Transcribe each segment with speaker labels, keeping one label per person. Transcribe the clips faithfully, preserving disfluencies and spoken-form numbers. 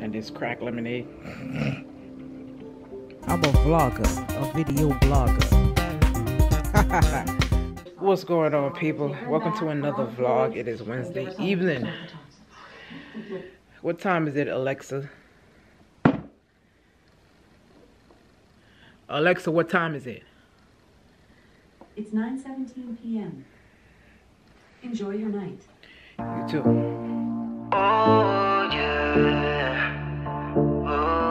Speaker 1: and this crack lemonade.
Speaker 2: I'm a vlogger, a video blogger.
Speaker 1: What's going on, people? Welcome to another vlog. It is Wednesday evening. What time is it, Alexa? Alexa, what time is it?
Speaker 3: It's nine seventeen p m Enjoy your night.
Speaker 1: You too.
Speaker 4: Oh yeah. Oh,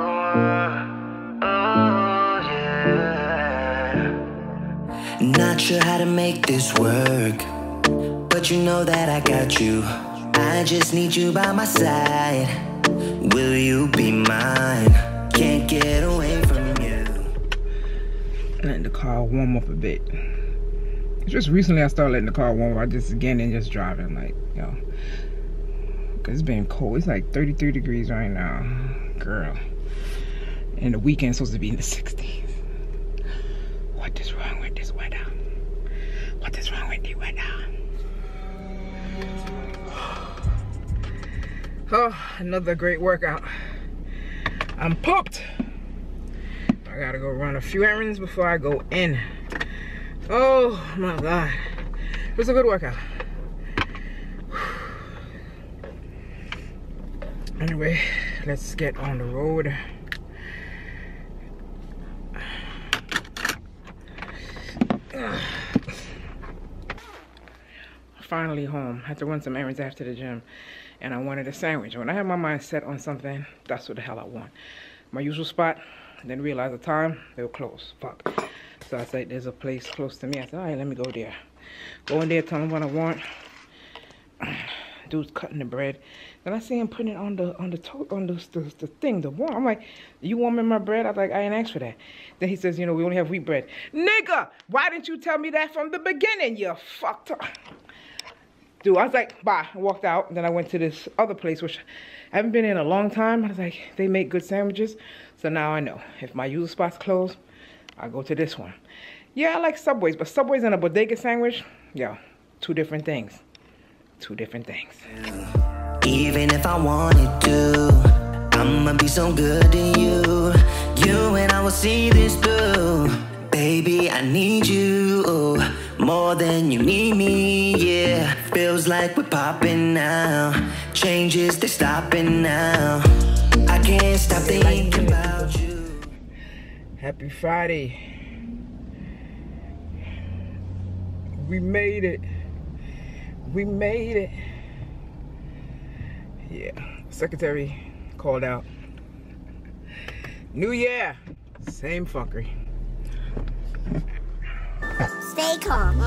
Speaker 4: oh yeah. Not sure how to make this work, but you know that I got you. I just need you by my side. Will you be mine? Can't get away from you.
Speaker 1: Letting the car warm up a bit. Just recently I started letting the car warm up. I just again and just driving, like, you know, because it's been cold. It's like thirty-three degrees right now, girl. And the weekend's supposed to be in the sixties. What is wrong with this weather? What is wrong with the weather? Oh, another great workout. I'm pumped. I gotta go run a few errands before I go in. Oh my God. It was a good workout. Anyway, let's get on the road. Finally home. I had to run some errands after the gym, and I wanted a sandwich. When I had my mind set on something, that's what the hell I want. My usual spot, didn't realize the time, they were closed. Fuck. So I said, there's a place close to me. I said, all right, let me go there. Go in there, tell him what I want. Dude's cutting the bread. Then I see him putting it on the on the to on the, the the thing, the warm. I'm like, you warming my bread? I was like, I ain't asked for that. Then he says, you know, we only have wheat bread. Nigga, why didn't you tell me that from the beginning? You fucked up. Dude, I was like, bye. I walked out. And then I went to this other place, which I haven't been in a long time. I was like, they make good sandwiches. So now I know. If my usual spot's closed, I go to this one. Yeah, I like Subways, but Subways and a bodega sandwich, yeah, two different things. Two different things.
Speaker 4: Even if I wanted to, I'ma be so good to you. You and I will see this through. Baby, I need you oh, more than you need me, yeah. Feels like we're popping now. Changes, they're stopping now. I can't stop thinking about you.
Speaker 1: Happy Friday. We made it. We made it. Yeah, secretary called out. New year, same fuckery.
Speaker 5: Stay calm.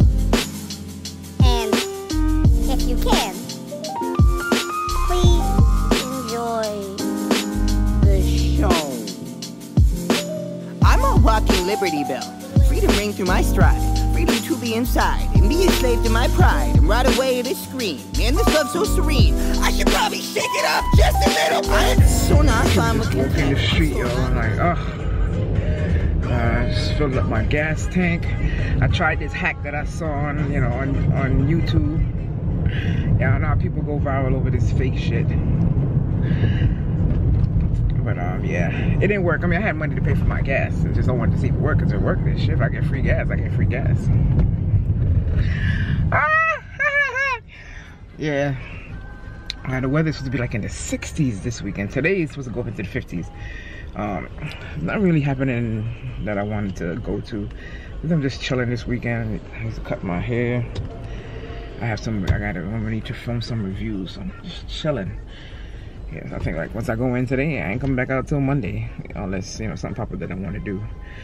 Speaker 5: And if you can, please enjoy the show.
Speaker 6: I'm a walking Liberty Bell. Freedom ring through my stride. Freedom to be inside and be a slave to my pride and ride away to scream. Man, this love's so serene. I should probably shake it up just a little bit. So not fine with
Speaker 1: walking the street, yo. I'm like, oh. Uh, I just filled up my gas tank. I tried this hack that I saw on, you know, on, on YouTube. Yeah, I don't know how people go viral over this fake shit. But um, yeah, it didn't work. I mean, I had money to pay for my gas. I just don't want to see it work because it worked. This shit, if I get free gas, I get free gas. Yeah. Uh, the weather's supposed to be like in the sixties this weekend. Today is supposed to go up into the fifties. Um, not really happening that I wanted to go to. I'm just chilling this weekend. I need to cut my hair. I have some. I gotta. I need to film some reviews. So I'm just chilling. Yes, I think like once I go in today, I ain't coming back out till Monday, unless you know something pop up that I want to do.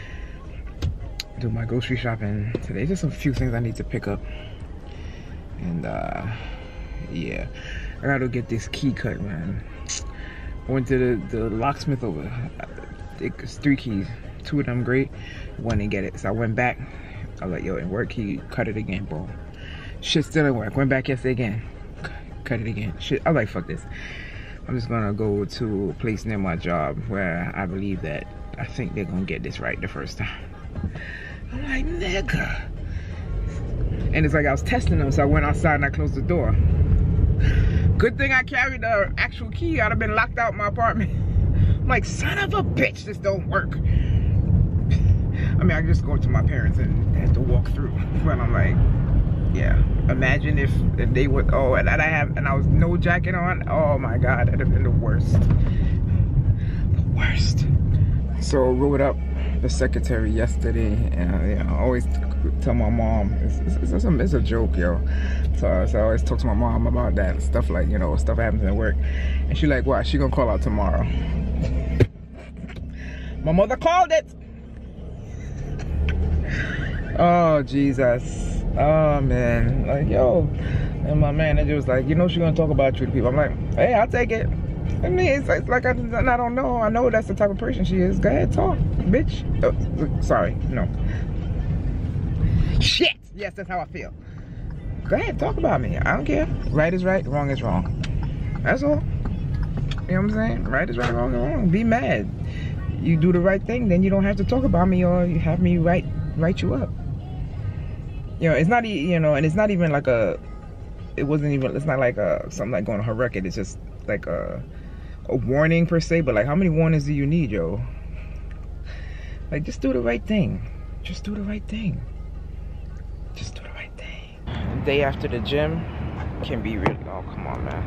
Speaker 1: Do my grocery shopping today. Just a few things I need to pick up, and uh, yeah, I gotta get this key cut, man. I went to the, the locksmith over. It's three keys, two of them great, one didn't get it, so I went back. I was like, yo, it worked. He cut it again, bro. Shit still didn't work. Went back yesterday again, cut it again. Shit, I was like, fuck this. I'm just gonna go to a place near my job where I believe that I think they're gonna get this right the first time. I'm like, nigga. And it's like I was testing them, so I went outside and I closed the door. Good thing I carried the actual key. I'd have been locked out in my apartment. I'm like, son of a bitch, this don't work. I mean, I can just go to my parents and have to walk through. But I'm like, yeah. Imagine if, if they would, oh, and I have, and I was no jacket on. Oh my God, that'd have been the worst. The worst. So I wrote up the secretary yesterday, and you know, I always tell my mom, it's, it's, it's, a, it's a joke, yo. So, so I always talk to my mom about that and stuff, like, you know, stuff happens at work. And she like, what? She gonna call out tomorrow. My mother called it. Oh, Jesus. Oh, man. Like, yo. And my manager was like, you know, she's gonna talk about you to people. I'm like, hey, I'll take it. I mean, it's like, it's like I, I don't know. I know that's the type of person she is. Go ahead, talk, bitch. Oh, sorry, no. Shit. Yes, that's how I feel. Go ahead, talk about me. I don't care. Right is right, wrong is wrong. That's all. You know what I'm saying? Right is right, wrong is wrong. Be mad. You do the right thing, then you don't have to talk about me, or you have me write write you up. You know, it's not, you know, and it's not even like a, it wasn't even, it's not like a, something like going on her record. It's just like a, a warning per se, but like, how many warnings do you need, yo? Like, just do the right thing. Just do the right thing. Just do the right thing. The day after the gym can be really, oh, come on, man.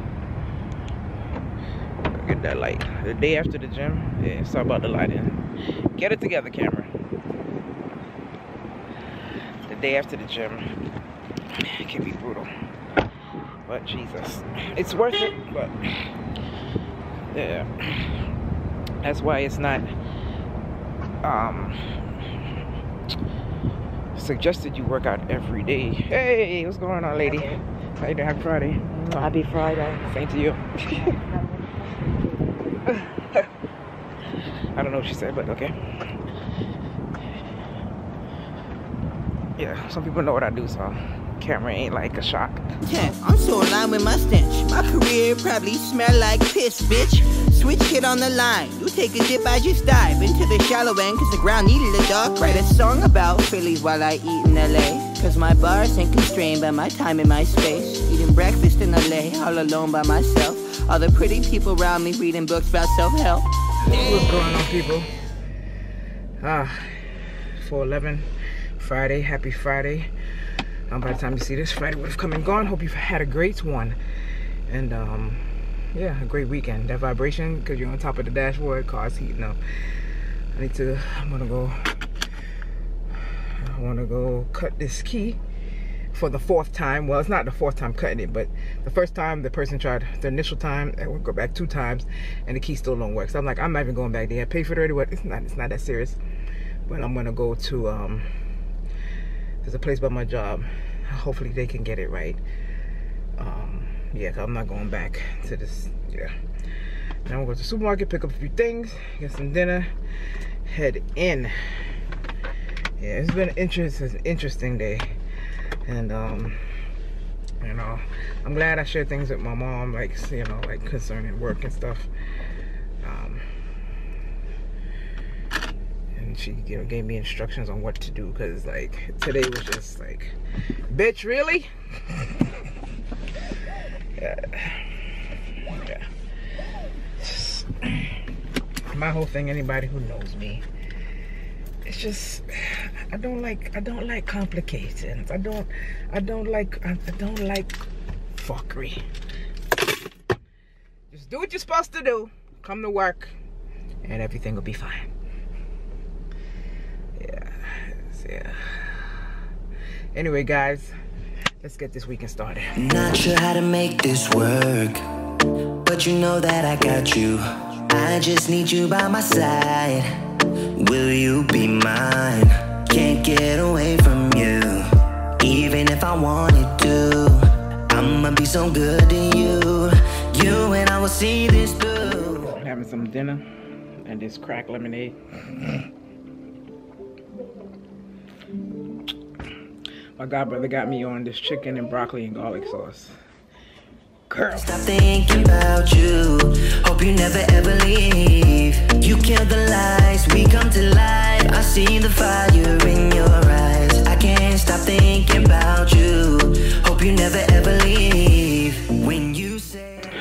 Speaker 1: Get that light. The day after the gym, yeah, it's all about the lighting. Get it together, camera. The day after the gym, it can be brutal. But Jesus, it's worth it. But yeah, that's why it's not um, suggested you work out every day. Hey, what's going on, lady? How you doing? Happy Friday.
Speaker 2: Happy Friday.
Speaker 1: Same to you. I don't know what she said, but okay. Yeah, some people know what I do, so camera ain't like a shock.
Speaker 6: Yeah, I'm so aligned with my stench. My career probably smell like piss, bitch. Switch shit on the line. You take a dip, I just dive into the shallow end, cause the ground needed a dark. Write a song about Philly while I eat in L A, cause my bars ain't constrained by my time and my space. Eating breakfast in L A, all alone by myself. All the pretty people around me reading books about self-help.
Speaker 1: What's going on, people? Ah, four eleven, Friday. Happy Friday. Um, by the time you see this, Friday would have come and gone. Hope you've had a great one. And, um, yeah, a great weekend. That vibration, because you're on top of the dashboard, car's heating up. I need to, I'm going to go, I want to go cut this key for the fourth time. Well, it's not the fourth time cutting it, but the first time the person tried, the initial time, and we'll go back two times, and the key still don't work. So I'm like, I'm not even going back there. I paid for it already, but it's not, it's not that serious. But I'm gonna go to, um, there's a place by my job. Hopefully they can get it right. Um, yeah, cause I'm not going back to this, yeah. Now I'm going to go to the supermarket, pick up a few things, get some dinner, head in. Yeah, it's been an interesting, interesting day. And um you know, I'm glad I shared things with my mom, like, you know, like concerning work and stuff. Um and she, you know, gave me instructions on what to do, because like today was just like, bitch, really? Yeah. Yeah. Just, my whole thing, anybody who knows me, it's just, I don't like, I don't like complications. I don't, I don't like, I, I don't like fuckery. Just do what you're supposed to do. Come to work, and everything will be fine. Yeah, yeah. Anyway, guys, let's get this weekend started.
Speaker 4: Not sure how to make this work, but you know that I got you. I just need you by my side. Will you be mine? Can't get away from you, even if I wanted to. I'ma be so good to you. You and I will see this through.
Speaker 1: I'm having some dinner and this cracked lemonade. My godbrother got me on this chicken and broccoli and garlic sauce. Girl.
Speaker 4: Stop thinking about you. Hope you never ever leave. You killed the lies, we come to life. I see the fire in your eyes. I can't stop thinking about you. Hope you never ever leave. When you say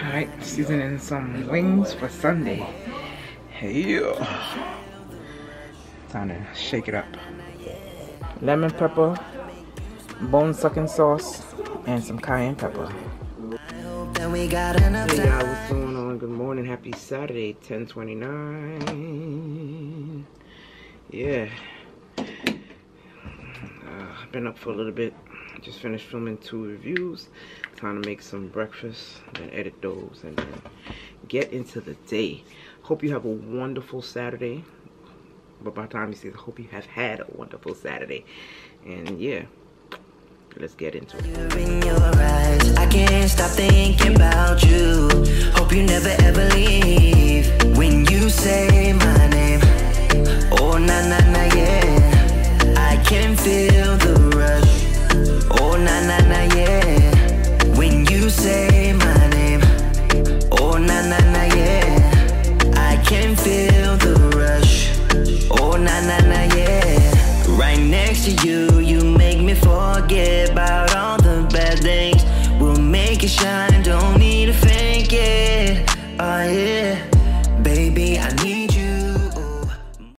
Speaker 1: seasoning some wings for Sunday. Yeah. Time to shake it up. Lemon pepper, bone sucking sauce, and some cayenne pepper. Hey y'all, what's going on? Good morning, happy Saturday, ten twenty-nine. Yeah. Uh, I've been up for a little bit. Just finished filming two reviews. Time to make some breakfast, then edit those, and then get into the day. Hope you have a wonderful Saturday. But by the time you see it, I hope you have had a wonderful Saturday. And yeah, let's get into it.
Speaker 4: In your eyes, I can't stop thinking about you. Hope you never ever leave. When you say my name, oh na na na yeah, I can feel the rush. Oh na na na yeah. When you say my name, oh na na na yeah, I can feel the rush. Oh na na na yeah, right next to you.